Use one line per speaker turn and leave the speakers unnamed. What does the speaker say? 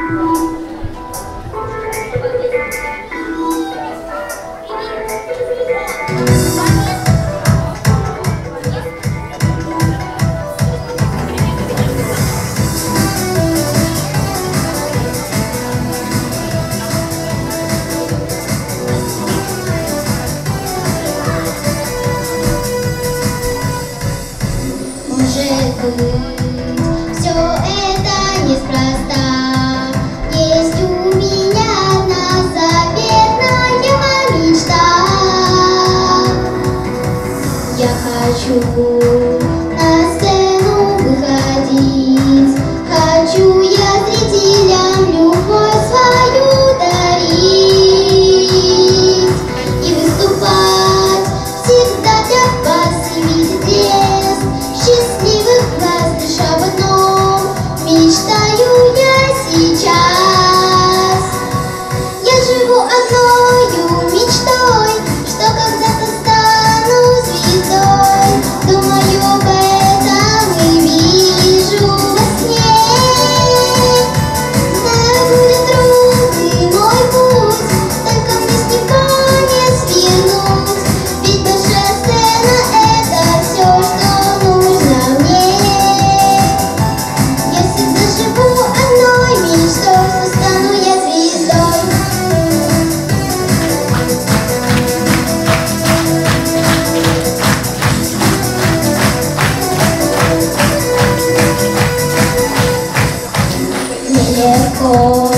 Может быть, все это неспроста. Есть у меня одна заветная мечта. Я хочу на сцену выходить, хочу я зрителям любовь свою дарить и выступать всегда для вас и видеть блеск счастливых глаз, дыша в одном, мечтаю я сейчас. Я живу одною мечтой, что когда-то стану звездой. Думаю об этом и вижу во сне. Знаю, будет трудный мой путь, только мне с него не свернуть. Ведь большая сцена — это все, что нужно мне. Я всегда живу одной мечтой, что стану я звездой. Нелегко